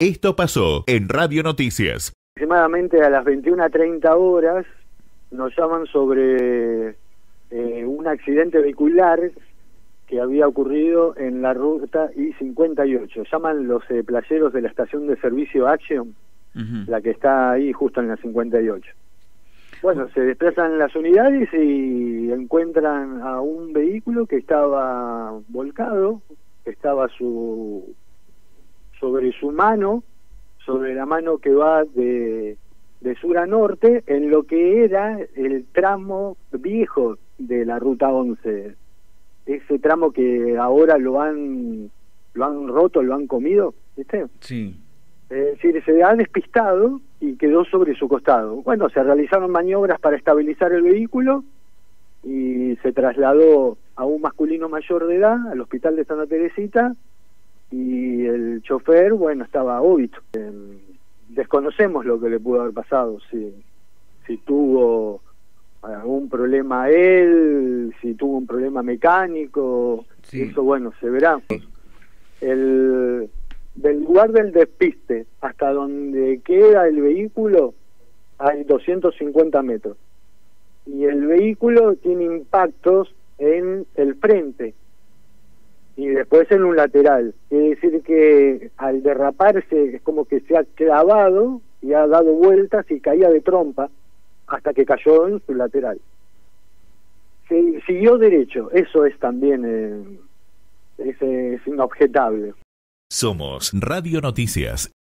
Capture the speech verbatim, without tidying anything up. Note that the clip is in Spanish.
Esto pasó en Radio Noticias. Aproximadamente a las veintiuna treinta horas nos llaman sobre eh, un accidente vehicular que había ocurrido en la ruta I cincuenta y ocho. Llaman los eh, playeros de la estación de servicio Action, uh-huh. la que está ahí justo en la cincuenta y ocho. Bueno, se desplazan las unidades y encuentran a un vehículo que estaba volcado, que estaba su sobre su mano, sobre la mano que va de, de sur a norte, en lo que era el tramo viejo de la ruta once. Ese tramo que ahora lo han lo han roto, lo han comido, ¿viste? Sí. Es decir, se ha despistado y quedó sobre su costado. Bueno, se realizaron maniobras para estabilizar el vehículo y se trasladó a un masculino mayor de edad al hospital de Santa Teresita, y el chofer, bueno, estaba óbito. Eh, desconocemos lo que le pudo haber pasado, si, si tuvo algún problema él, si tuvo un problema mecánico, sí. Eso, bueno, se verá. El, del lugar del despiste hasta donde queda el vehículo hay doscientos cincuenta metros, y el vehículo tiene impactos en el frente y después en un lateral. Quiere decir que al derraparse es como que se ha clavado y ha dado vueltas y caía de trompa hasta que cayó en su lateral. Se, siguió derecho, eso es también eh, es, es inobjetable. Somos Radio Noticias.